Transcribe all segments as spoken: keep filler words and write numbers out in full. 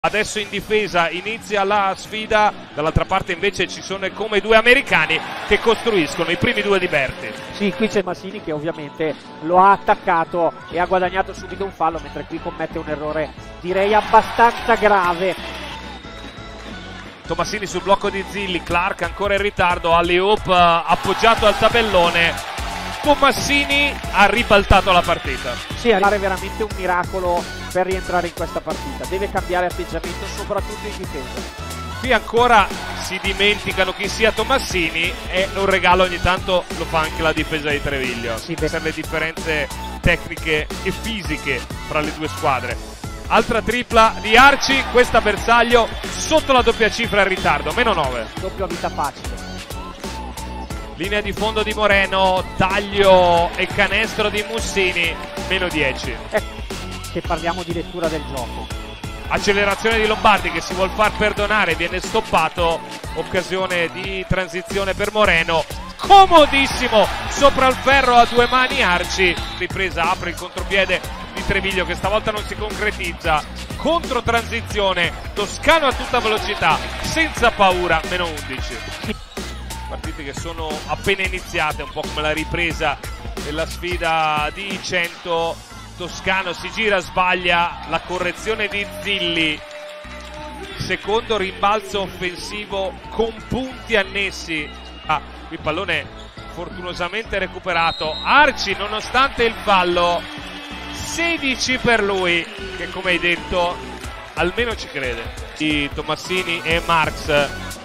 Adesso in difesa inizia la sfida, dall'altra parte invece ci sono come due americani che costruiscono i primi due di Berti. Sì, qui c'è Massini che ovviamente lo ha attaccato e ha guadagnato subito un fallo, mentre qui commette un errore direi abbastanza grave. Tomassini sul blocco di Zilli, Clark ancora in ritardo, alley-oop appoggiato al tabellone. Tomassini ha ribaltato la partita. Sì, è veramente un miracolo per rientrare in questa partita. Deve cambiare atteggiamento, soprattutto in difesa. Qui ancora si dimenticano chi sia Tomassini e un regalo ogni tanto lo fa anche la difesa di Treviglio. Sì, per le differenze tecniche e fisiche fra le due squadre. Altra tripla di Arci, questa bersaglio sotto la doppia cifra in ritardo, meno nove. Doppio a vita facile. Linea di fondo di Moreno, taglio e canestro di Mussini, meno dieci. Ecco che parliamo di lettura del gioco. Accelerazione di Lombardi che si vuol far perdonare, viene stoppato, occasione di transizione per Moreno, comodissimo sopra il ferro a due mani Arci, ripresa, apre il contropiede di Treviglio che stavolta non si concretizza, contro transizione, Toscano a tutta velocità, senza paura, meno undici. Partite che sono appena iniziate, un po' come la ripresa della sfida di cento. Toscano si gira, sbaglia la correzione di Zilli, secondo rimbalzo offensivo con punti annessi. Ah, qui pallone fortunosamente recuperato. Arci nonostante il fallo, sedici per lui che come hai detto almeno ci crede. Di Tomassini e Marx.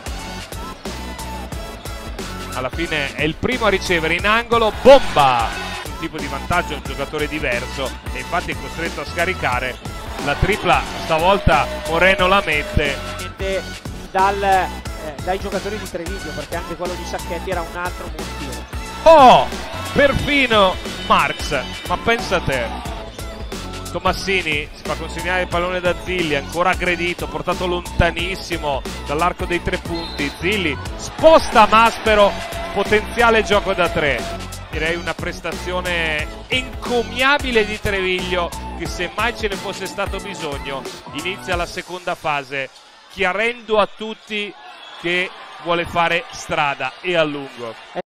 Alla fine è il primo a ricevere in angolo, bomba! Un tipo di vantaggio, un giocatore diverso e infatti è costretto a scaricare. La tripla stavolta Moreno la mette. Dal, eh, dai giocatori di Treviglio, perché anche quello di Sacchetti era un altro buon tiro. Oh! Perfino Marx, ma pensa a te. Tomassini si fa consegnare il pallone da Zilli, ancora aggredito, portato lontanissimo dall'arco dei tre punti. Zilli sposta Maspero, potenziale gioco da tre. Direi una prestazione encomiabile di Treviglio che, se mai ce ne fosse stato bisogno, inizia la seconda fase chiarendo a tutti che vuole fare strada e a lungo.